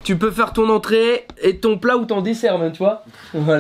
Tu peux faire ton entrée et ton plat ou ton dessert même, tu vois. Voilà.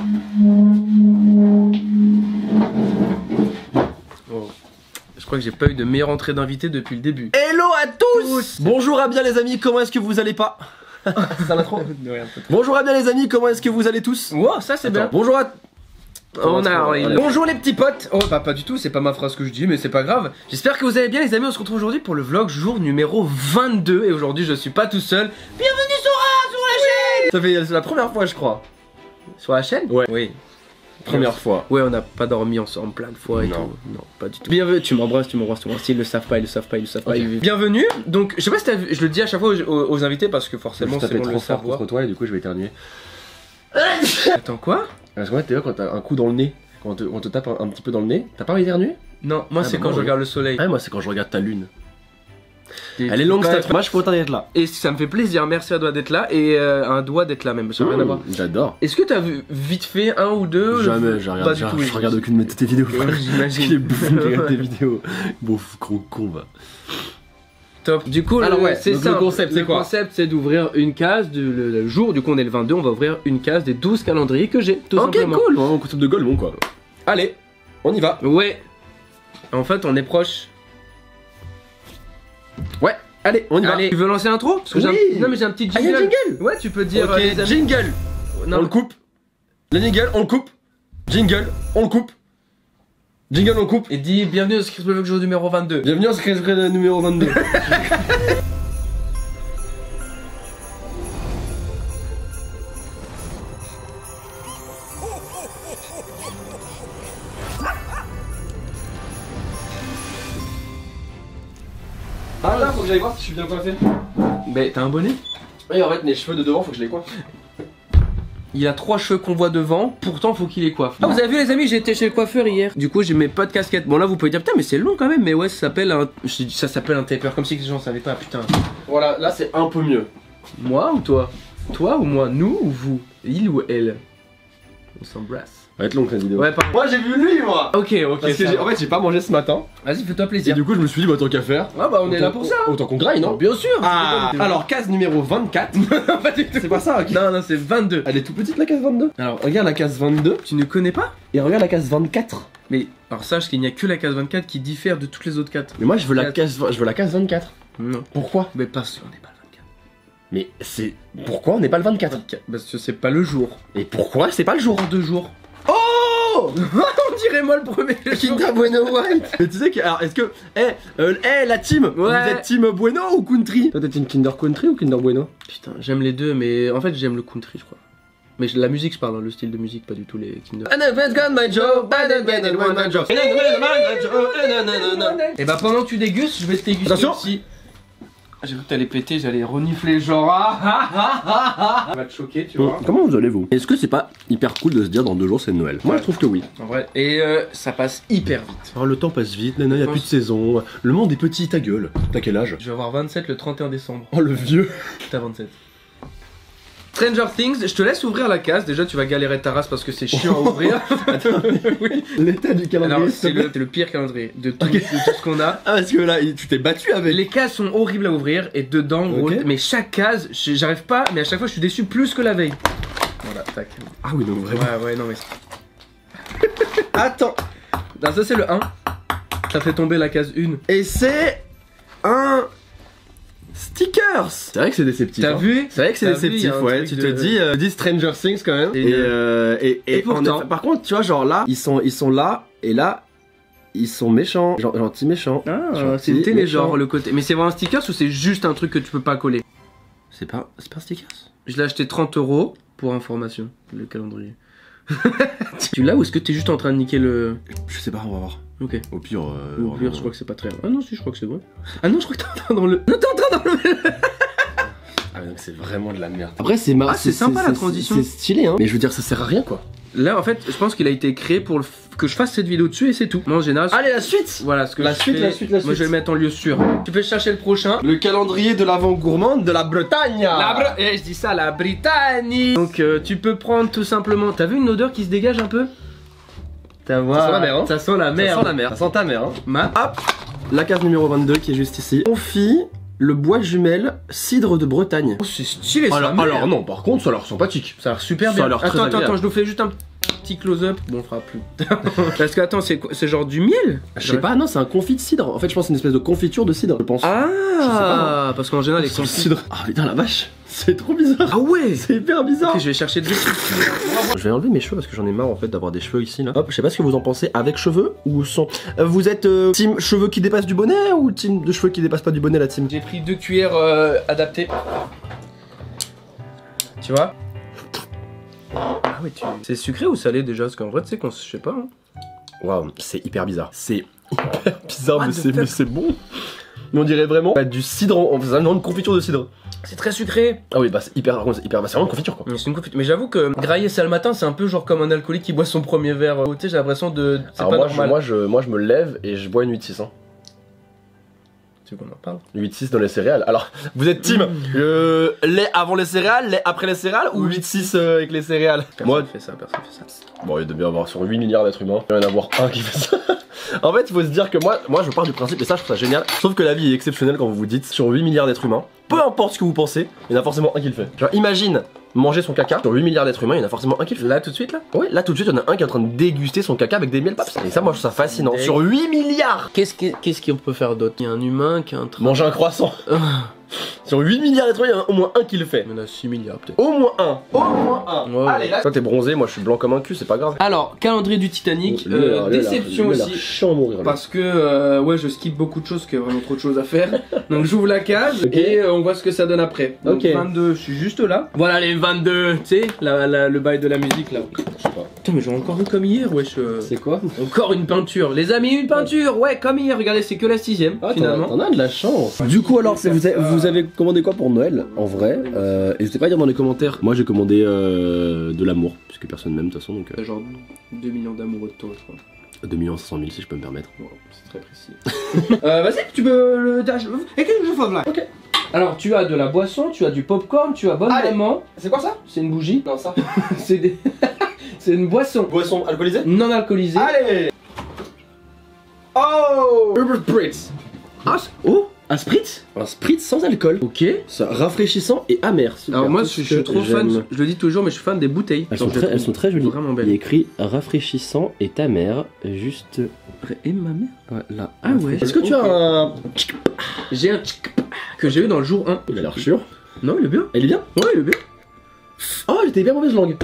Oh. Je crois que j'ai pas eu de meilleure entrée d'invité depuis le début. Hello à tous. Bonjour à bien les amis, comment est-ce que vous allez pas? Ça va trop. Bonjour à bien les amis, comment est-ce que vous allez tous? Wow, ça c'est bien. Bonjour à... Bonjour les petits potes. Oh bah pas du tout, c'est pas ma phrase que je dis mais c'est pas grave. J'espère que vous allez bien les amis, on se retrouve aujourd'hui pour le vlog jour numéro 22. Et aujourd'hui je suis pas tout seul. Bienvenue sur la chaîne. Ça fait c'est la première fois je crois. Sur la chaîne? Ouais. Oui. Première fois. Ouais, on n'a pas dormi ensemble plein de fois et non. tout. Non, pas du tout. Bienvenue, tu m'embrasses. Ils le savent pas, okay. Bienvenue. Donc, je sais pas si je le dis à chaque fois aux invités parce que forcément c'est bon de le savoir. Contre toi et du coup je vais éternuer. Attends, quoi? Parce que t'es là quand t'as un coup dans le nez, quand on te tape un petit peu dans le nez, t'as pas éternué? Non, moi c'est quand je regarde le soleil. Ah, moi c'est quand je regarde ta lune. Elle est longue cette. Moi je suis content d'être là. Et ça me fait plaisir, merci à toi d'être là et un doigt d'être là même, ça n'a rien à voir. J'adore. Est-ce que t'as vu vite fait un ou deux? Jamais, je regarde aucune de tes vidéos. J'imagine. Il est bouffon de regarder tes vidéos. Bon, gros con va. Top. Du coup, alors ouais, c'est ça. Le concept, c'est quoi? Le concept, c'est d'ouvrir une case le jour. Du coup, on est le 22, on va ouvrir une case des 12 calendriers que j'ai. Tout simplement. Ok, cool. Vraiment, concept de Golemon quoi. Allez, on y va. Ouais. En fait, on est proche. Ouais. Allez, on y va. Tu veux lancer l'intro? Oui. Non mais j'ai un petit jingle. Ah, y a un jingle. Ouais, tu peux dire. Ok, jingle. Non. On le coupe. Le jingle, on le coupe. Jingle, on le coupe. Jingle, on le coupe. Et dis bienvenue au Script Vlog jour numéro 22. Bienvenue au Script Vlog numéro 22. Ah là, faut que j'aille voir si je suis bien coiffé. Mais t'as un bonnet? Oui, en fait, mes cheveux de devant, faut que je les coiffe. Il a 3 cheveux qu'on voit devant, pourtant faut qu'il les coiffe. Ah, vous avez vu les amis, j'ai été chez le coiffeur hier. Du coup, j'ai mes pas de casquette. Bon là, vous pouvez dire putain, mais c'est long quand même. Mais ouais, ça s'appelle un. Ça s'appelle un taper, comme si les gens savaient pas. Putain. Voilà, là c'est un peu mieux. Moi ou toi? Toi ou moi? Nous ou vous? Il ou elle? On s'embrasse. Ça va être long la vidéo. Ouais, pardon. Moi j'ai vu lui, moi. Ok. Parce que en fait, j'ai pas mangé ce matin. Vas-y, fais-toi Et plaisir. du coup, je me suis dit, bah tant qu'à faire. Ah bah on est là pour ça. Autant qu'on graille, non? Bien sûr. Ah, alors case numéro 24. Pas du tout. C'est pas ça, ok. Non, c'est 22. Elle est tout petite la case 22. Alors regarde la case 22 Tu ne connais pas? et regarde la case 24. Mais alors sache qu'il n'y a que la case 24 qui diffère de toutes les autres 4. Mais moi je veux la case 24. Non. Pourquoi? Mais parce qu'on n'est pas le 24. Mais c'est pourquoi on n'est pas le 24? Parce que c'est pas le jour. Et pourquoi c'est pas le jour? 2 jours. Oh On dirait moi le premier jour. Kinder Bueno White. Mais tu sais que alors est-ce que la team, vous êtes team Bueno ou Country? Toi t'es une Kinder Country ou Kinder Bueno? Putain, j'aime les deux mais en fait j'aime le country je crois. Mais la musique je parle, hein, le style de musique, pas du tout les Kinder. Et bah pendant que tu dégustes, je vais te déguster. Attention aussi. J'ai cru que t'allais péter, j'allais renifler genre ça va te choquer tu vois. Comment vous allez vous? Est-ce que c'est pas hyper cool de se dire dans 2 jours c'est Noël? Moi je trouve que oui. En vrai. Et ça passe hyper vite. Alors le temps passe vite, nana, y a plus de saison, le monde est petit, ta gueule. T'as quel âge? Je vais avoir 27 le 31 décembre. Oh le vieux. T'as 27. Stranger Things, je te laisse ouvrir la case. Déjà, tu vas galérer ta race parce que c'est chiant à ouvrir. Attends, oui. L'état du calendrier. Alors, c'est le pire calendrier de tout, de tout ce qu'on a. Ah, parce que là, tu t'es battu avec. Les cases sont horribles à ouvrir et dedans, gros, mais chaque case, j'arrive pas, mais à chaque fois, je suis déçu plus que la veille. Voilà, tac. Ah oui, non, vraiment. Ouais, non, mais. Attends. Non, ça, c'est le 1. Ça fait tomber la case 1. Et c'est un. Stickers. C'est vrai que c'est déceptif. T'as vu? C'est vrai que c'est déceptif, ouais. Tu te dis Stranger Things quand même. Et pourtant. Par contre, tu vois, genre là, ils sont là, et là, ils sont méchants. Gentils méchants. Ah, c'est télé genre le côté. Mais c'est vraiment un stickers ou c'est juste un truc que tu peux pas coller? C'est pas un stickers. Je l'ai acheté 30 € pour information, le calendrier. Tu l'as ou est-ce que t'es juste en train de niquer le. Je sais pas, on va voir. Ok. Au pire, je crois que c'est pas très. Ah non, si, je crois que c'est vrai. Ah non, je crois que t'es en train dans le. Non, t'es en train dans le. Ah, donc c'est vraiment de la merde. Après, c'est marrant. Ah, c'est sympa la transition. C'est stylé, hein. Mais je veux dire, ça sert à rien, quoi. Là, en fait, je pense qu'il a été créé pour que je fasse cette vidéo dessus et c'est tout. Moi, en général. Allez, la suite. Voilà, ce que la suite. Moi, je vais le mettre en lieu sûr. Tu peux chercher le prochain. Le calendrier de l'avant gourmande de la Bretagne. Et je dis ça, la Britannie. Donc, tu peux prendre tout simplement. T'as vu une odeur qui se dégage un peu? Ça sent la mer, hein. Ça sent la mer. Ça sent la mer. Ça sent ta mère, hein. Hop, la case numéro 22 qui est juste ici. Confie le bois jumelle cidre de Bretagne. Oh, c'est stylé ça. Alors non, par contre, ça a l'air sympathique. Ça a l'air super Ça bien. a l'air très agréable. Attends, je nous fais juste un petit close-up. Bon, on fera plus. Parce que attends, c'est quoi? C'est genre du miel? Je sais pas, non, c'est un confit de cidre. En fait, je pense que c'est une espèce de confiture de cidre, je pense. Ah, parce qu'en général, les confits. cidre. Ah putain, la vache, c'est trop bizarre. Ah ouais. C'est hyper bizarre. Ok, je vais chercher deux. Je vais enlever mes cheveux parce que j'en ai marre en fait d'avoir des cheveux ici là. Hop, je sais pas ce que vous en pensez, avec cheveux ou sans. Vous êtes team cheveux qui dépassent du bonnet ou team de cheveux qui dépassent pas du bonnet la team? J'ai pris 2 cuillères adaptées. Tu vois? Ah ouais, c'est sucré ou salé déjà? Parce qu'en vrai, tu sais qu'on je sais pas. Hein. Waouh, c'est hyper bizarre. C'est hyper bizarre, What mais c'est bon. Mais on dirait vraiment du cidre, en faisant une confiture de cidre. C'est très sucré. Ah oui, bah c'est hyper, bah, c'est vraiment une confiture quoi. C'est une confiture. Mais j'avoue que grailler ça le matin, c'est un peu genre comme un alcoolique qui boit son premier verre. Tu sais, j'ai l'impression de. C'est pas normal. moi je me lève et je bois une 8-6 hein. Tu veux qu'on en parle? 8-6 dans les céréales. Alors, vous êtes team lait avant les céréales, lait après les céréales ou 8-6 avec les céréales? Personne fait ça, personne fait ça. Bon, il doit bien avoir sur 8 milliards d'êtres humains, il y en a avoir un qui fait ça. En fait, il faut se dire que moi je pars du principe, et ça je trouve ça génial, sauf que la vie est exceptionnelle quand vous vous dites, sur 8 milliards d'êtres humains, peu importe ce que vous pensez, il y en a forcément un qui le fait. Genre, imagine manger son caca, sur 8 milliards d'êtres humains, il y en a forcément un qui le fait. Là, tout de suite, là? Ouais, là tout de suite, il y en a un qui est en train de déguster son caca avec des miels paps. Et ça, moi je trouve ça fascinant. Sur 8 milliards! Qu'est-ce qu'on peut faire d'autre? Il y a un humain qui a un train. Manger un croissant. Sur 8 milliards d'êtres humains, il y en a au moins un qui le fait. Il y en a 6 milliards peut-être. Au moins un. Au moins un. Ouais, Allez, là. Toi t'es bronzé, moi je suis blanc comme un cul, c'est pas grave. Alors, calendrier du Titanic, déception aussi. Chiant à mourir. Parce que ouais, je skip beaucoup de choses, parce qu'il y a vraiment trop de choses à faire. Donc j'ouvre la cage et on voit ce que ça donne après. Donc 22, je suis juste là. Voilà les 22, tu sais, le bail de la musique là. Je sais pas. Putain, mais j'en ai encore eu comme hier, wesh. C'est quoi? Encore une peinture. Les amis, une peinture, ouais, comme hier. Regardez, c'est que la 6ème finalement. T'en as de la chance. Du coup, alors, vous avez commandé quoi pour Noël en vrai? N'hésitez pas à dire dans les commentaires. Moi j'ai commandé de l'amour, puisque personne m'aime de toute façon. Donc, Genre 2 millions d'amoureux de toi, je crois. 2 500 000 si je peux me permettre. Bon, c'est très précis. Vas-y, tu peux le. Et qu'est-ce que je fais là? Ok. Alors, tu as de la boisson, tu as du popcorn, tu as bonne maman. C'est quoi ça? C'est une bougie. Non, ça. C'est des. C'est une boisson. Boisson alcoolisée? Non alcoolisée. Allez! Oh! Herbert Spritz. Ah, oh! Un spritz? Un spritz sans alcool. Ok. Ça, rafraîchissant et amer. Super. Alors moi je suis trop fan, je le dis toujours mais je suis fan des bouteilles. Elles sont très jolies. Vraiment belles. Il y a écrit rafraîchissant et amer, juste... Et ma mère? Ouais, là. Ah ouais. Est-ce que tu as un... J'ai un que j'ai eu dans le jour 1. Il a l'air sûr. Non il est bien. Il est bien? Ouais il est bien. Oh il était bien mauvaise langue.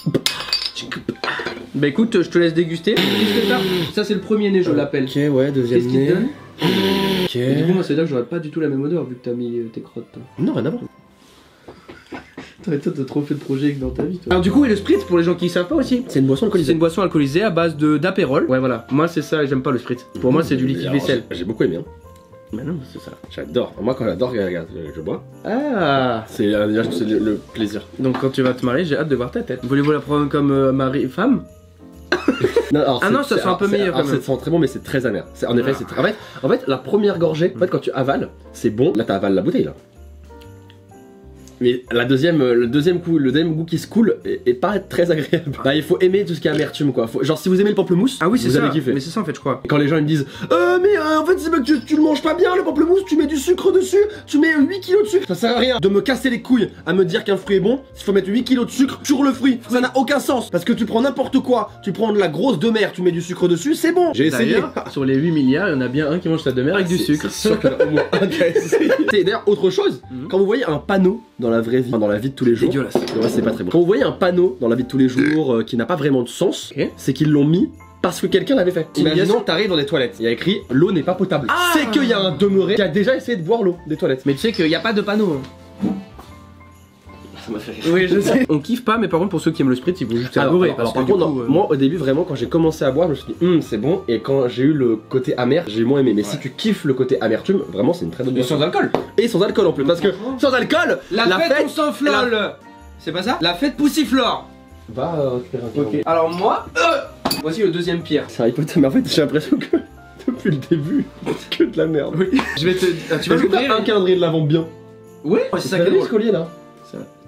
Bah écoute je te laisse déguster. Qu'est-ce que t'as? Ça c'est le premier nez je l'appelle. Ok ouais, deuxième Qu'est-ce qu'il te donne? Ok. Et du coup moi ça veut dire que j'aurais pas du tout la même odeur vu que t'as mis tes crottes. Non rien à voir. Toi t'as trop fait de projets dans ta vie toi. Alors du coup et le spritz pour les gens qui savent pas aussi. C'est une boisson C'est alcoolisée. une boisson alcoolisée à base d'apérole. Ouais voilà. Moi c'est ça et j'aime pas le spritz. Pour moi c'est du liquide vaisselle. J'ai beaucoup aimé. Hein. Mais non c'est ça. J'adore. Moi quand j'adore, regarde, je bois. Ah. C'est le plaisir. Donc quand tu vas te marier j'ai hâte de voir ta tête. Voulez-vous la prendre comme mari femme? Non, alors, ah non, ça sent un peu meilleur quand même. Ça sent très bon, mais c'est très amer. En effet, c'est très... En fait, la première gorgée, en fait, quand tu avales, c'est bon. Là, t'avales la bouteille, là. Mais la deuxième, le deuxième goût qui se coule est pas très agréable. Bah, il faut aimer tout ce qui est amertume, quoi. Genre, si vous aimez le pamplemousse, ah oui, c'est vous ça. avez kiffé. Mais c'est ça en fait, je crois. Et quand les gens ils me disent mais en fait, c'est pas que tu le manges pas bien, le pamplemousse, tu mets du sucre dessus, tu mets 8 kilos de sucre. Ça sert à rien de me casser les couilles à me dire qu'un fruit est bon. Il faut mettre 8 kilos de sucre sur le fruit. Ça n'a aucun sens. Parce que tu prends n'importe quoi, tu prends de la grosse de mer, tu mets du sucre dessus, c'est bon. J'ai essayé. Sur les 8 milliards, il y en a bien un qui mange sa de mer avec du sucre. C'est sûr qu'il y en a au moins un qui a essayé. Et d'ailleurs, autre chose, quand vous voyez un panneau dans la vraie vie, enfin, dans la vie de tous les jours, dégueulasse. Ouais, c'est pas très bon. Quand vous voyez un panneau dans la vie de tous les jours qui n'a pas vraiment de sens, c'est qu'ils l'ont mis parce que quelqu'un l'avait fait. Imaginons, t'arrives dans des toilettes, il y a écrit l'eau n'est pas potable. Ah, c'est qu'il y a un demeuré qui a déjà essayé de boire l'eau des toilettes. Mais tu sais qu'il n'y a pas de panneau. Hein. Ça m'a fait rire. Oui, je sais. On kiffe pas, mais par contre, pour ceux qui aiment le spritz, ils vont juste adorer. Alors, par contre, moi au début, vraiment, quand j'ai commencé à boire, je me suis dit, c'est bon. Et quand j'ai eu le côté amer, j'ai moins aimé. Mais si tu kiffes le côté amertume, vraiment, c'est une très bonne boisson. Et sans alcool. Et sans alcool en plus. Parce que sans alcool, la fête on s'enflole. C'est pas ça? La fête poussiflore. Va récupérer un Ok. Alors moi, voici le deuxième pierre. C'est Harry Potter, mais en fait, j'ai l'impression que depuis le début, c'est que de la merde. Oui. Je vais te. Tu vas un calendrier de l'avant bien. Oui, c'est ça qui est ce collier là.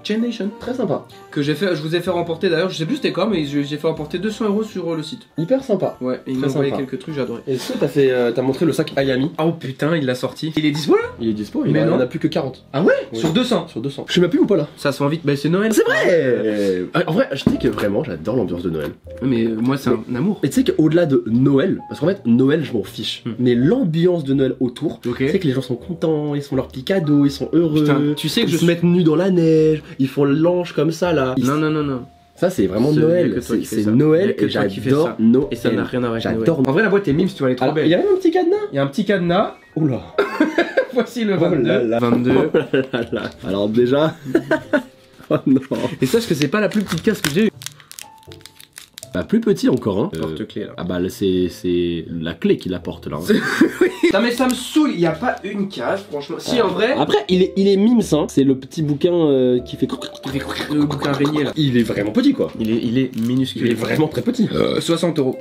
Chain Nation. Très sympa. Que j'ai fait, je vous ai fait remporter d'ailleurs, je sais plus c'était quand, mais j'ai fait remporter 200 € sur le site. Hyper sympa. Ouais, et il Très m'a envoyé sympa. quelques trucs, j'ai adoré. Est-ce que t'as montré le sac Ayami? Oh putain, il l'a sorti. Il est dispo là? Il est dispo, Mais il non. en a plus que 40. Ah ouais? Oui. Sur 200. Sur 200. Je sais même plus ou pas là. Ça se vend vite, bah c'est Noël. C'est vrai. En vrai, je dis que vraiment, j'adore l'ambiance de Noël. Mais moi c'est un amour. Et tu sais qu'au-delà de Noël, parce qu'en fait, Noël, je m'en fiche. Mais l'ambiance de Noël autour, Ok. tu sais que les gens sont contents, ils font leurs petits cadeaux, ils sont heureux. Putain, tu sais que ils je se mettent nus dans la neige, ils font l'ange comme ça là. Non, non, non, non. Ça, c'est vraiment Ce n'est Noël. que toi qui fais C'est ça. Il y a Noël que et toi qui fais j'adore ça. Noël. Et ça n'a rien à voir avec Noël. J'adore. En vrai, la boîte est mime si tu vas aller trop Alors, il belle. y a même un petit cadenas. Il y a un petit cadenas. Oula. Voici le Oh 22. là là. 22. Oh là là là. Alors déjà. Oh non. Et sache que c'est pas la plus petite casse que j'ai eu. Bah, plus petit encore, hein. Porte-clés là. Ah bah là, c'est la clé qui la porte là. Hein. Non mais ça me saoule, il y a pas une case franchement. Si en vrai, Après, il est mimes, hein. C'est le petit bouquin qui fait. le bouquin araignée là. Il est vraiment petit quoi. Il est minuscule. Il est vraiment très petit. 60 €.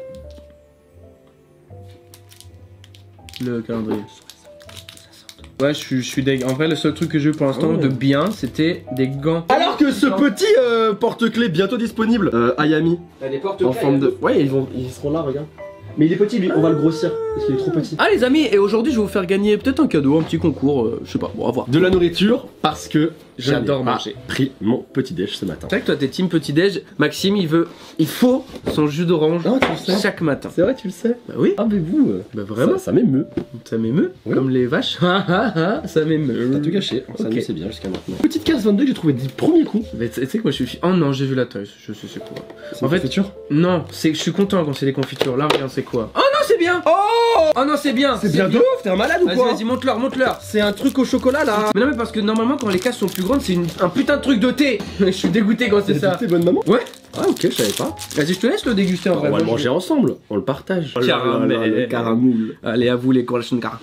Le calendrier. Ouais, je suis deg. En vrai, le seul truc que j'ai eu pour l'instant Oh. de bien, c'était des gants. Alors que ce petit porte-clés bientôt disponible, Ayami, T'as des porte en forme de. Ouais, ils seront là, regarde. Mais il est petit lui, on va le grossir parce qu'il est trop petit. Ah les amis, et aujourd'hui je vais vous faire gagner peut-être un cadeau, un petit concours, je sais pas, bon à voir. De la nourriture parce que J'adore je n'ai pas manger. pris mon petit déj ce matin. C'est vrai que toi t'es team petit déj, Maxime il faut son jus d'orange Non, tu le sais. chaque matin. C'est vrai, tu le sais. Bah oui, Ah mais vous, bah vraiment, ça m'émeut. ça m'émeut, Oui. comme les vaches, ça m'émeut. T'as tout gâché. Ça Ok. nous c'est bien jusqu'à maintenant. Petite case 22 que j'ai trouvé du premier coup. Mais tu sais que moi je suis... Oh non, j'ai vu la taille, je sais c'est quoi. En fait, futur. Non, je suis content quand c'est des confitures, là regarde c'est quoi. Oh non c'est bien. Oh non c'est bien. C'est bien de ouf. T'es un malade ou Vas-y, quoi? vas-y, monte-leur, monte-leur. C'est un truc au chocolat là. Mais non mais parce que normalement quand les cases sont plus grandes c'est un putain de truc de thé. Je suis dégoûté quand c'est ça. T'es bonne maman. Ouais. Ah ok, je savais pas. Vas-y, je te laisse le déguster en On vrai. va le Moi, manger ensemble. On le partage. Caramel. Le caramoule. Allez, à vous les collations de car.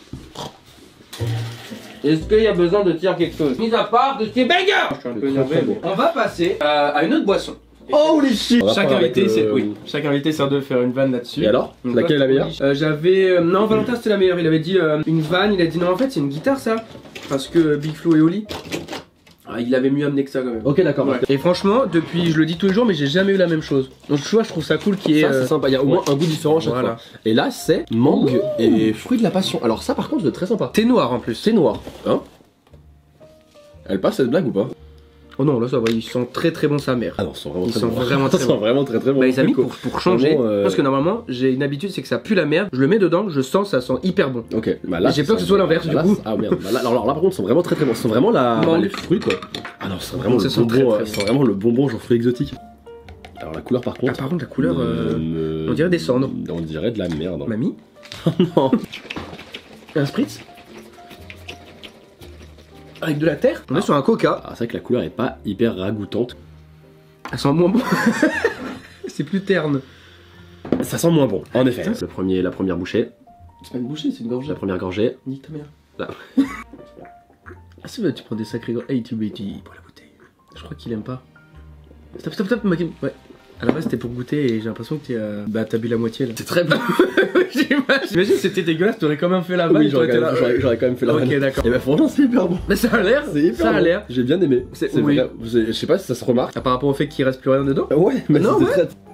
Est-ce qu'il y a besoin de dire quelque chose? Mis à part de ces bangers. Je suis un peu énervé. très bon. On va passer à une autre boisson. Oh les shit. Chaque invité, c'est chaque invité sert de faire une vanne là-dessus. Et alors, Donc, laquelle est la meilleure? J'avais non, Valentin c'était la meilleure. Il avait dit une vanne. Il a dit non en fait c'est une guitare ça parce que Big Flo et Oli. Ah, il avait mieux amené que ça quand même. Ok, d'accord. Ouais. Et franchement, depuis, je le dis tous les jours, mais j'ai jamais eu la même chose. Donc tu vois, je trouve ça cool qu'il y ait. Ça c'est sympa, il y a au moins un goût différent à chaque Voilà. fois. Et là c'est mangue et fruit de la passion. Alors ça par contre c'est très sympa. Thé noir en plus. C'est noir. Hein? Elle passe cette blague ou pas? Oh non, là ça va, ils sont très très bons sa mère. Ah non, ils sont vraiment Ils très sont bons. vraiment très Ils sont bons. vraiment très très bons. Bah les amis, pour changer, Vraiment, parce que normalement, j'ai une habitude, c'est que ça pue la merde. Je le mets dedans, je sens, ça sent hyper bon. Ok, bah là. J'ai peur que ce soit l'inverse, du coup. Ah merde, bah là, alors là par contre ils sont vraiment très très bons. Ils sont vraiment Mangue. les fruits quoi. Ah non, c'est vraiment Ça le sent bonbon, très, très c'est vraiment le bonbon genre fruit exotique. Alors la couleur par Ah contre. par contre, la couleur, on dirait des cendres. On dirait de la merde. Mamie. Non. Un spritz. Avec de la terre. On est sur un coca. Ah, c'est vrai que la couleur est pas hyper ragoûtante. Elle sent moins bon. C'est plus terne. Ça sent moins bon, en effet. La première bouchée, C'est pas une bouchée, c'est une gorgée. la première gorgée. Nique ta mère. Là. Ah c'est vrai, tu prends des sacrés gros. Hey tu pour la bouteille. Je crois qu'il aime pas. Stop, stop, stop, Makim. Ouais. À la base c'était pour goûter et j'ai l'impression que t'as bu la moitié là. C'est très bon. J'imagine c'était dégueulasse, t'aurais quand même fait la vanne. Oui, j'aurais quand même fait la Ok, vanne. d'accord. Et bah franchement c'est hyper bon. Mais ça a l'air. C'est hyper Ça a bon. l'air. J'ai bien aimé. C'est- C'est oui. vrai. Je sais pas si ça se remarque. Ah, par rapport au fait qu'il reste plus rien dedans. Ouais, mais Non, c'était ouais. très.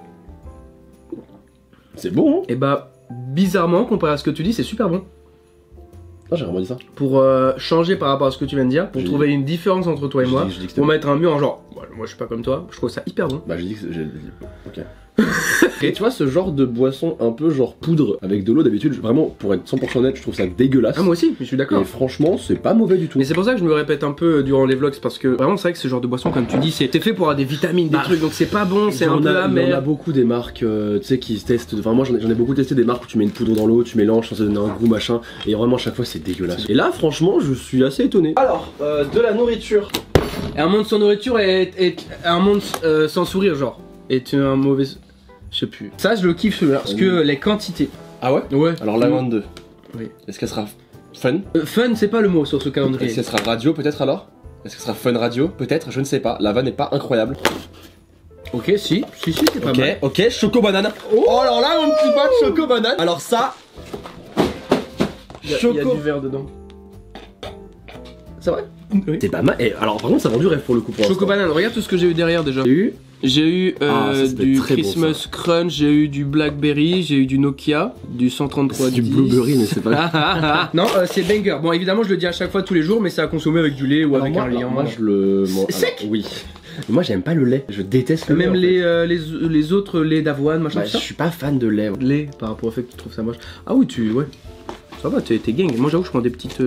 C'est bon, hein? Et bah bizarrement comparé à ce que tu dis, c'est super bon. Ah, j'ai vraiment dit ça. Pour changer par rapport à ce que tu viens de dire, pour J'ai trouver une différence entre toi et moi, Je dis que c'était pour bon. mettre un mur en genre, ouais, moi je suis pas comme toi, je trouve ça hyper bon. Bah, j'ai dit que j'ai. Ok. Et tu vois, ce genre de boisson un peu genre poudre avec de l'eau d'habitude, vraiment, pour être 100% honnête, je trouve ça dégueulasse. Ah moi aussi, je suis d'accord. Et franchement, c'est pas mauvais du tout. Mais c'est pour ça que je me répète un peu durant les vlogs, c'est parce que vraiment c'est vrai que ce genre de boisson, comme tu dis, c'est fait pour avoir des vitamines, des Bah, trucs, donc c'est pas bon, c'est Il y un en peu a- Il y en a amer. beaucoup des marques, tu sais, qui se testent. Vraiment, j'en ai beaucoup testé des marques où tu mets une poudre dans l'eau, tu mélanges, ça donne un goût machin. Et vraiment, à chaque fois, c'est dégueulasse. Et là, franchement, je suis assez étonné. Alors, de la nourriture. Et un monde sans nourriture est un monde sans sourire, genre. Est un mauvais. Je sais plus. Ça, je le kiffe celui-là, parce que les quantités. Ah ouais? Ouais. Alors, la 22. Oui. Est-ce qu'elle sera fun? Fun, c'est pas le mot sur ce calendrier. Est-ce qu'elle sera radio peut-être alors? Est-ce que ce sera fun radio? Peut-être, je ne sais pas. La vanne n'est pas incroyable. Ok, si, c'est pas mal. ok, choco banane. Oh, alors là, mon petit pote, choco banane. Alors ça, Il y a choco. du verre dedans. C'est vrai? Oui. C'est pas mal. Et alors, par contre, ça vend du rêve pour le coup. Choco banane, regarde tout ce que j'ai eu derrière déjà. J'ai eu du Christmas Crunch, j'ai eu du Blackberry, j'ai eu du Nokia, du 13310. Du Blueberry, mais c'est pas. Non, c'est banger. Bon, évidemment, je le dis à chaque fois tous les jours, mais c'est à consommer avec du lait ou avec un liant. Moi, je le. Sec. Oui. Mais moi, j'aime pas le lait. Je déteste le lait. Même les autres laits d'avoine, machin. Je suis pas fan de lait. Lait, par rapport au fait que tu trouves ça moche. Ah oui, ouais. Ça va, t'es gang. Moi, j'avoue, je prends des petites.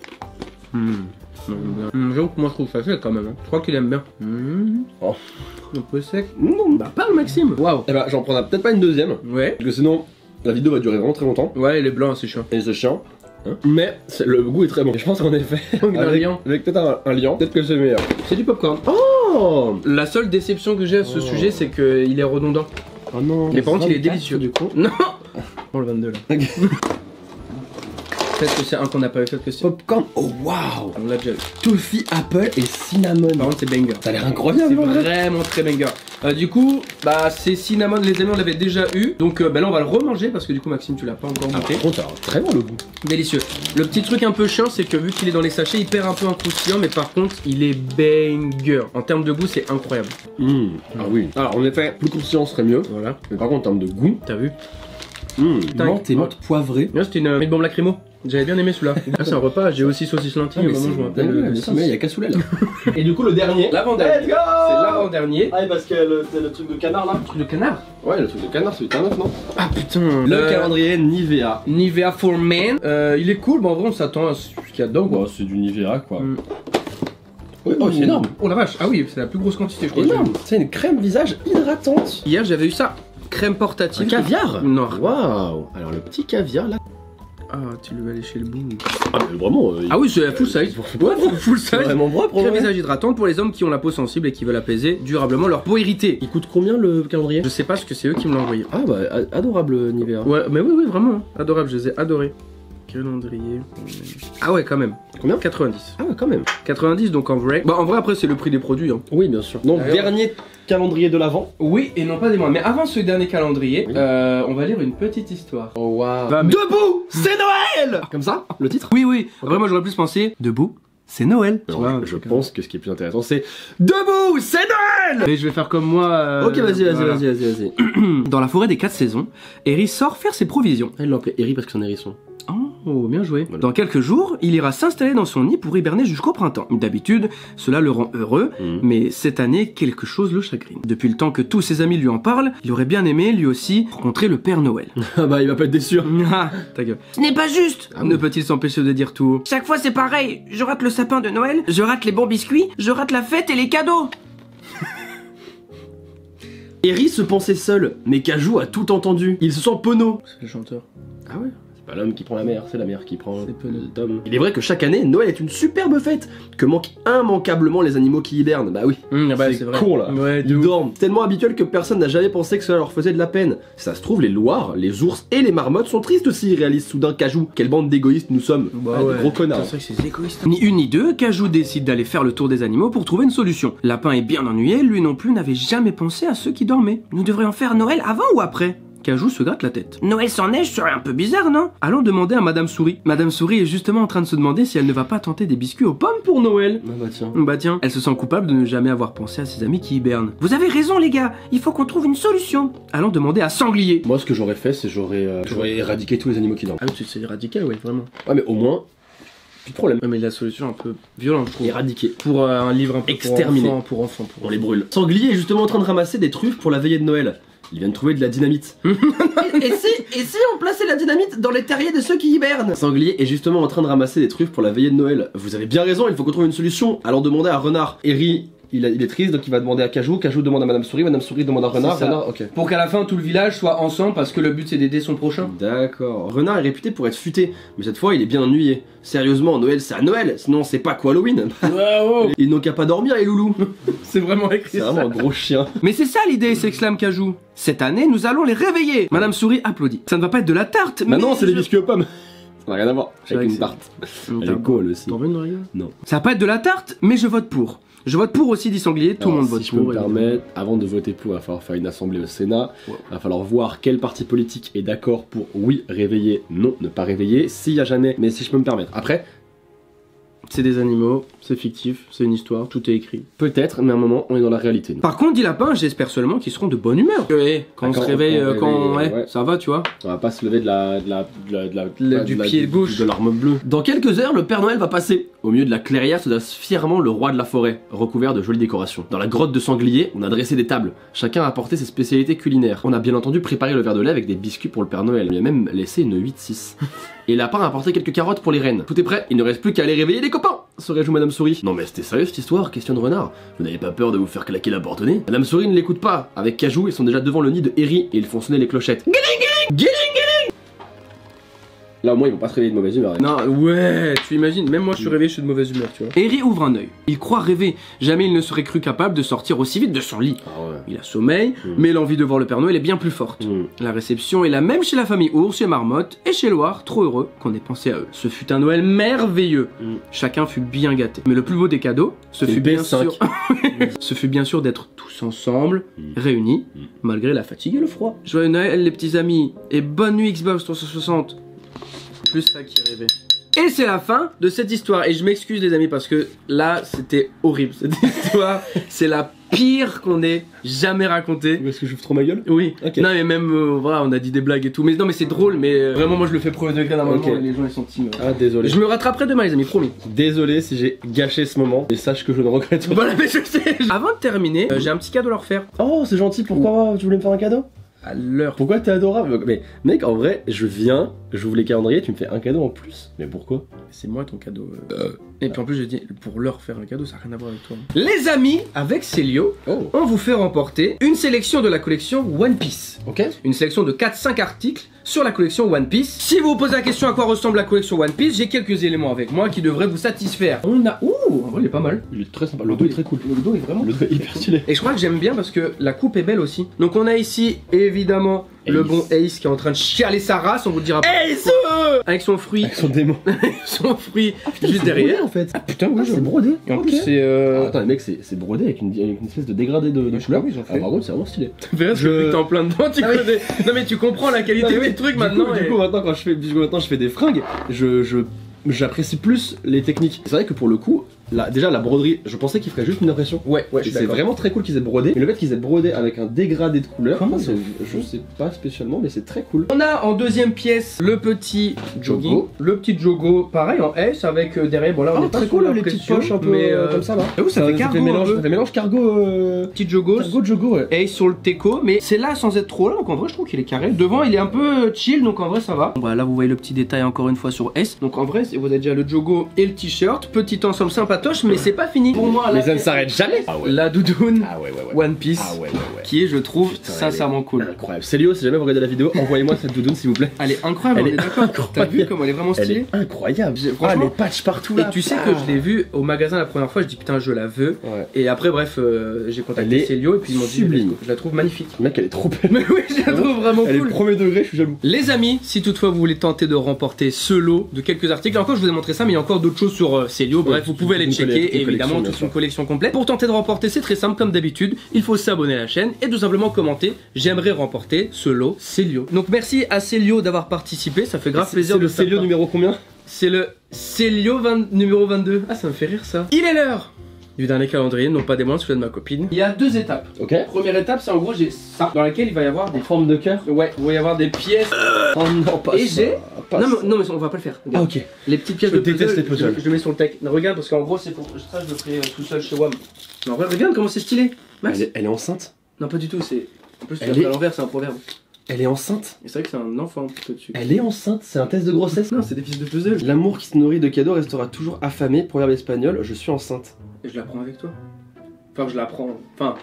J'avoue que moi, je trouve ça sec quand même. Hein. Je crois qu'il aime bien. Oh. Un peu sec. Bah, parle, Maxime. Waouh. Eh bah, j'en prendrai peut-être pas une deuxième. Ouais. Parce que sinon, la vidéo va durer vraiment très longtemps. Ouais, les blancs, c'est chiant. Et c'est chiant. Hein, mais le goût est très bon. Et je pense qu'en effet, avec peut-être un liant, peut-être que c'est meilleur. C'est du popcorn. Oh. La seule déception que j'ai à ce sujet, c'est qu'il est redondant. Oh non. Mais par contre, il est délicieux. Du coup. Non. Bon, le 22 là. Peut-être que c'est un qu'on n'a pas eu, peut-être que c'est. Popcorn, oh waouh. On l'a déjà eu. Toffee, apple et cinnamon. Par contre, c'est banger. Ça a l'air incroyable. C'est vraiment très banger. Du coup, bah, c'est cinnamon, les amis, on l'avait déjà eu. Donc, bah là, on va le remanger parce que du coup, Maxime, tu l'as pas encore goûté. Par contre, ça a très bon le goût. Délicieux. Le petit truc un peu chiant, c'est que vu qu'il est dans les sachets, il perd un peu en croustillant, mais par contre, il est banger. En termes de goût, c'est incroyable. Ah oui. Alors, en effet, plus croustillant serait mieux. Voilà. Mais par contre, en termes de goût, T'as vu? menthe et menthe poivrée. Là, c'était une bombe lacrymo. J'avais bien aimé celui-là. Ah, c'est un repas, j'ai aussi saucisse lentille, au moment où je m'appelle. Mais il y a cassoulet là. Et du coup, le dernier. L'avant-dernier. C'est l'avant-dernier. Ah, parce que le truc de canard là. Le truc de canard? Ouais, le truc de canard, c'est 8,9 non? Ah putain. Le calendrier Nivea. Nivea for Men. Il est cool, mais en vrai, on s'attend à ce qu'il y a dedans. Bah, c'est du Nivea quoi. Oui, oh, c'est énorme. Oh la vache. Ah oui, c'est la plus grosse quantité, je crois. Énorme. C'est une crème visage hydratante. Hier, j'avais eu ça. Crème portative. Un caviar. Non. Waouh. Alors, le petit caviar là. Ah, tu lui vas lécher le bout. Ah, mais vraiment. Ah oui, c'est full size. Ouais, full size. Vraiment propre. Crème visage hydratante pour les hommes qui ont la peau sensible et qui veulent apaiser durablement leur peau irritée. Il coûte combien le calendrier? Je sais pas ce que c'est eux qui me l'ont envoyé. Ah bah adorable Nivea. Ouais, mais oui, vraiment. Adorable, je les ai adorés. Calendrier. Ah ouais, quand même. Combien? 90. Ah ouais, quand même. 90, donc en vrai. Bah, en vrai, après, c'est le prix des produits. Hein. Oui, bien sûr. Donc, dernier calendrier de l'avant. Oui, et non pas des mois. Mais avant ce dernier calendrier, on va lire une petite histoire. Oh waouh. Debout, c'est Noël. Comme ça, le titre? Oui, oui. Vraiment, j'aurais plus pensé Debout, c'est Noël. Je pense que ce qui est plus intéressant, c'est Debout, c'est Noël. Et je vais faire comme moi. Ok, vas-y. Dans la forêt des 4 saisons, Eri sort faire ses provisions. Elle l'appelait Eri parce que c'est un hérisson. Oh, bien joué. Voilà. Dans quelques jours, il ira s'installer dans son nid pour hiberner jusqu'au printemps. D'habitude, cela le rend heureux, mais cette année, quelque chose le chagrine. Depuis le temps que tous ses amis lui en parlent, il aurait bien aimé, lui aussi, rencontrer le Père Noël. Ah bah, il va pas être déçu. Ah, ta gueule. Ce n'est pas juste, ne peut-il s'empêcher de dire tout. Chaque fois, c'est pareil. Je rate le sapin de Noël, je rate les bons biscuits, je rate la fête et les cadeaux. Eri se pensait seul, mais Cajou a tout entendu. Il se sent penaud. C'est le chanteur. Ah ouais? C'est pas l'homme qui prend la mer, c'est la mer qui prend C'est l'homme. Il est vrai que chaque année, Noël est une superbe fête, que manquent immanquablement les animaux qui hibernent. Bah oui, c'est vrai. con là. Ouais, Ils dorment. Tellement habituel que personne n'a jamais pensé que cela leur faisait de la peine. Si ça se trouve, les loirs, les ours et les marmottes sont tristes aussi, réalisent soudain Cajou. Quelle bande d'égoïstes nous sommes. Des gros connards. C'est vrai que c'est égoïste. Ni une ni deux, Cajou décide d'aller faire le tour des animaux pour trouver une solution. Lapin est bien ennuyé, lui non plus n'avait jamais pensé à ceux qui dormaient. Nous devrions faire Noël avant ou après? Cajou se gratte la tête. Noël sans neige serait un peu bizarre, non? Allons demander à Madame Souris. Madame Souris est justement en train de se demander si elle ne va pas tenter des biscuits aux pommes pour Noël. Bah tiens, elle se sent coupable de ne jamais avoir pensé à ses amis qui hibernent. Vous avez raison les gars, il faut qu'on trouve une solution. Allons demander à Sanglier. Moi, ce que j'aurais fait, c'est j'aurais éradiqué tous les animaux qui dorment. Ah oui, c'est radical, oui, vraiment. Ouais, mais au moins, plus de problème. Ouais, mais la solution un peu violente, je trouve. Éradiquer. Pour un livre un peu Exterminer. pour enfants. On les brûle. Sanglier est justement en train de ramasser des truffes pour la veillée de Noël. Il vient de trouver de la dynamite. et si on plaçait la dynamite dans les terriers de ceux qui hibernent? Sanglier est justement en train de ramasser des truffes pour la veillée de Noël. Vous avez bien raison, il faut qu'on trouve une solution. Allons demander à Renard. Eri, il est triste, donc il va demander à Cajou. Cajou demande à Madame Souris demande à Renard. Renard, ok. Pour qu'à la fin tout le village soit ensemble parce que le but c'est d'aider son prochain. D'accord. Renard est réputé pour être futé, mais cette fois il est bien ennuyé. Sérieusement, Noël c'est à Noël, sinon c'est pas quoi Halloween. Wow. Ils n'ont qu'à pas dormir les loulous. C'est vraiment écrit. C'est vraiment un gros chien. Mais c'est ça l'idée, s'exclame Cajou. Cette année nous allons les réveiller. Madame Souris applaudit. Ça ne va pas être de la tarte, mais non, c'est des biscuits aux pommes. Ça n'a rien à voir C'est avec vrai une que tarte. Elle est cool aussi. T'en veux une Noël? Non. Ça va pas être de la tarte, mais je vote pour. Je vote pour aussi, dit Sanglier, tout le monde vote si pour. Je peux me permettre, avant de voter pour, il va falloir faire une assemblée au Sénat. Il va falloir voir quel parti politique est d'accord pour oui réveiller, non ne pas réveiller, s'il y a jamais, mais si je peux me permettre. Après, c'est des animaux, c'est fictif, c'est une histoire, tout est écrit. Peut-être, mais à un moment, on est dans la réalité. Nous. Par contre, dit lapin, j'espère seulement qu'ils seront de bonne humeur. Quand on se réveille, ouais, ça va, tu vois. On va pas se lever du pied gauche. De l'arme bleue. Dans quelques heures, le Père Noël va passer. Au milieu de la clairière se dresse fièrement le roi de la forêt, recouvert de jolies décorations. Dans la grotte de sanglier, on a dressé des tables. Chacun a apporté ses spécialités culinaires. On a bien entendu préparé le verre de lait avec des biscuits pour le Père Noël. On lui a même laissé une 8-6. Et Lapin a apporté quelques carottes pour les reines. Tout est prêt, il ne reste plus qu'à aller réveiller les copains, se réjouit Madame Souris. Non mais c'était sérieux cette histoire, questionne Renard. Vous n'avez pas peur de vous faire claquer la porte au nez? Madame Souris ne l'écoute pas. Avec Cajou, ils sont déjà devant le nid de Herry et ils font sonner les clochettes. Là au moins ils vont pas se réveiller de mauvaise humeur. Non, ouais, tu imagines, même moi je suis réveillé, je suis de mauvaise humeur, tu vois. Herry ouvre un œil. Il croit rêver. Jamais il ne serait cru capable de sortir aussi vite de son lit. Ah ouais. Il a sommeil, mais l'envie de voir le Père Noël est bien plus forte. La réception est la même chez la famille Ours, chez Marmotte et chez Loire, trop heureux qu'on ait pensé à eux. Ce fut un Noël merveilleux. Chacun fut bien gâté. Mais le plus beau des cadeaux, ce fut bien sûr... ce fut bien sûr d'être tous ensemble, réunis, malgré la fatigue et le froid. Joyeux Noël les petits amis, et bonne nuit Xbox 360. Plus ça qui rêvait. Et c'est la fin de cette histoire. Et je m'excuse les amis parce que là c'était horrible cette histoire. C'est la pire qu'on ait jamais racontée. Est-ce que je trop ma gueule? Oui. Ok. Non mais même voilà, on a dit des blagues et tout. Mais non mais c'est drôle. Mais vraiment moi je le fais premier degré normalement. Les gens ils sont team. Ah désolé. Je me rattraperai demain les amis, promis. Désolé si j'ai gâché ce moment. Et sache que je ne regrette pas. Voilà mais je sais. Avant de terminer, j'ai un petit cadeau à leur faire. Oh c'est gentil. Pourquoi tu voulais me faire un cadeau? À l'heure. Pourquoi t'es adorable? Mais mec en vrai je viens, j'ouvre les calendriers, tu me fais un cadeau en plus. Mais pourquoi? C'est moi ton cadeau. Et puis en plus je dis pour leur faire un cadeau ça n'a rien à voir avec toi. Les amis, avec Célio, on vous fait remporter une sélection de la collection One Piece. Ok. Une sélection de 4-5 articles sur la collection One Piece. Si vous vous posez la question à quoi ressemble la collection One Piece, j'ai quelques éléments avec moi qui devraient vous satisfaire. On a... Ouh, en vrai il est pas mal. Il est très sympa, le dos est très cool. Le dos est vraiment... Le dos est hyper stylé. Et je crois que j'aime bien parce que la coupe est belle aussi. Donc on a ici évidemment le bon Ace qui est en train de chialer sa race, on vous le dira. Ace avec son fruit. Avec son démon. Son fruit juste derrière derrière. en fait. Ah putain oui, c'est brodé. Et en plus c'est attends les mecs c'est brodé avec une espèce de dégradé de couleur. Oui, par contre c'est vraiment stylé. Je... T'es en plein dedans, tu connais. Non mais tu comprends la qualité du truc maintenant. Du coup maintenant quand je fais des fringues, j'apprécie plus les techniques. C'est vrai que pour le coup, déjà la broderie, je pensais qu'il ferait juste une impression. Ouais, c'est vraiment très cool qu'ils aient brodé. Mais le fait qu'ils aient brodé avec un dégradé de couleur, je sais pas spécialement, mais c'est très cool. On a en deuxième pièce le petit jogging, le petit jogo, pareil en S avec derrière. Bon là on est très cool les petites poches un peu comme ça là. Ça fait cargo, mélange cargo. Petit jogo, ouais. Et sur le teco, mais c'est là sans être trop là. Donc en vrai je trouve qu'il est carré. Devant il est un peu chill, donc en vrai ça va. Bon, bah, là vous voyez le petit détail encore une fois sur S. Donc en vrai vous avez déjà le jogo et le t-shirt, petit ensemble sympatoche, mais c'est pas fini. Pour moi, mais ça ne s'arrête jamais. La doudoune One Piece, qui est, je trouve, sincèrement cool. Incroyable. Célio, si jamais vous regardez la vidéo, envoyez-moi cette doudoune s'il vous plaît. Elle est incroyable, on est d'accord. T'as vu comme elle est vraiment stylée? Elle est incroyable. Franchement, les patchs partout là. Et tu sais que je l'ai vue au magasin la première fois, je dis putain, je la veux. Et après, bref, j'ai contacté Célio et puis ils m'ont dit, je la trouve magnifique. Mec, elle est trop belle. Mais oui, je la trouve vraiment cool. Elle est premier degré, je suis jaloux. Les amis, si toutefois vous voulez tenter de remporter ce lot de quelques articles, encore je vous ai montré ça, mais il y a encore d'autres choses sur Célio. Bref, vous pouvez aller checker, évidemment, toute une collection complète. Pour tenter de remporter, c'est très simple, comme d'habitude, il faut s'abonner à la chaîne et tout simplement commenter. J'aimerais remporter ce lot Célio. Donc merci à Célio d'avoir participé, ça fait grave plaisir. C'est le Célio numéro combien? C'est le Célio numéro 22. Ah, ça me fait rire ça. Il est l'heure du dernier calendrier, non pas des moindres, celui de ma copine. Il y a deux étapes. Ok. Première étape, c'est en gros j'ai ça, dans laquelle il va y avoir des formes de cœur. Ouais, il va y avoir des pièces. Oh non, pas et ça. j'ai. Non mais on va pas le faire. Regarde. Ah ok. Les petites pièces je déteste les puzzles. Je le mets sur le tech. Non, regarde parce qu'en gros c'est pour ça je le ferai tout seul chez WAM. Non regarde comment c'est stylé. Max. Elle est enceinte? Non pas du tout, c'est. En plus à l'envers, c'est un proverbe. Elle est enceinte? Et c'est vrai que c'est un enfant un petit peu dessus. Elle est enceinte? C'est un test de grossesse? Non, c'est des pièces de puzzle. L'amour qui se nourrit de cadeaux restera toujours affamé. Proverbe espagnol, je suis enceinte. Et je la prends avec toi. Enfin, je la prends. Enfin.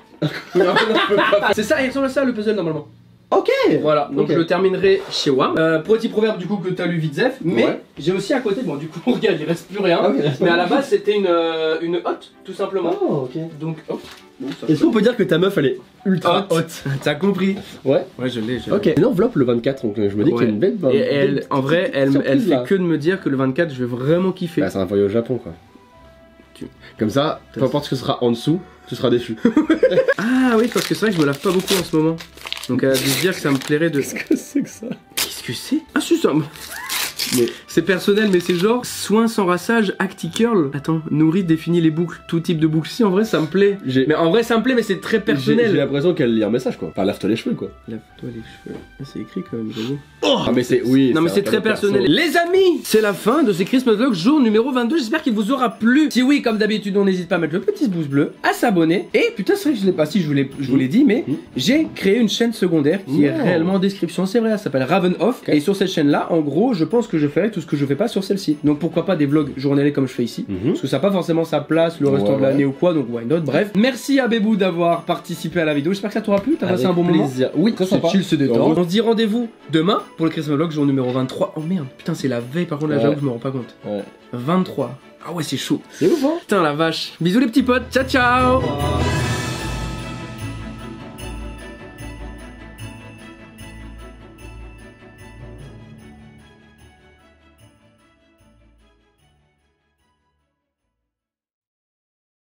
C'est ça, il ressemble à ça le puzzle normalement. Ok. Voilà, donc je le terminerai chez WAM. Petit proverbe du coup que t'as lu vite Zef, mais j'ai aussi à côté, bon du coup regarde il reste plus rien, mais à la base c'était une hotte tout simplement. Oh ok. Donc hop. Bon, est-ce qu'on peut dire que ta meuf elle est ultra haute? T'as compris? Ouais. Ouais je l'ai. Ok. Une enveloppe le 24, donc je me dis qu'il y a une belle. Et elle, en vrai, elle fait que de me dire que le 24 je vais vraiment kiffer. Bah c'est un voyage au Japon quoi. Comme ça, peu importe ce que ce sera en dessous, tu seras déçu. Ah oui, parce que c'est vrai que je me lave pas beaucoup en ce moment. Donc elle a dû se dire que ça me plairait de... Qu'est-ce que c'est que ça? Qu'est-ce que c'est? Ah c'est ça. Mais C'est personnel, mais c'est genre soin sans rassage, acti curl. Attends, nourrit, définit les boucles, tout type de boucles. Si, en vrai, ça me plaît. Mais en vrai, ça me plaît, mais c'est très j'ai personnel. l'impression qu'elle lit un message quoi. Enfin, lave-toi les cheveux quoi. Lave-toi les cheveux. Ah, c'est écrit quand même, j'avoue. Ah, mais c'est. Oui. Non mais c'est très personnel. Les amis, c'est la fin de ces Christmas Vlogs jour numéro 22. J'espère qu'il vous aura plu. Si oui, comme d'habitude, on n'hésite pas à mettre le petit pouce bleu, à s'abonner. Et putain, c'est vrai que je l'ai pas, si je vous l'ai dit, mais j'ai créé une chaîne secondaire qui est réellement en description. C'est vrai, elle s'appelle Raven Off. Et sur cette chaîne-là, en gros, je pense que je ferai tout ce que je fais pas sur celle-ci. Donc pourquoi pas des vlogs journaliers comme je fais ici, parce que ça n'a pas forcément sa place le restant de l'année ou quoi. Donc why not. Bref, merci à Bébou d'avoir participé à la vidéo. J'espère que ça t'aura plu. T'as passé un bon moment. Oui, très sympa. C'est chill, se détend. On se dit rendez-vous demain pour le Christmas Vlog jour numéro 23. Oh merde, putain, c'est la veille, par contre, là, j'avoue que je me rends pas compte. 23. Ah ouais, c'est chaud. C'est ouf, hein. Putain, la vache. Bisous les petits potes. Ciao, ciao.